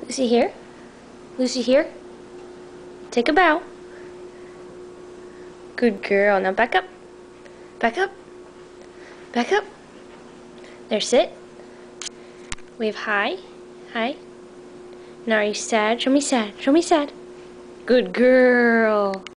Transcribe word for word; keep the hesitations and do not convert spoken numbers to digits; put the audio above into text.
Lucy here. Lucy here. Take a bow. Good girl. Now back up. Back up. Back up. There, sit. Wave hi. Hi. Now are you sad? Show me sad. Show me sad. Good girl.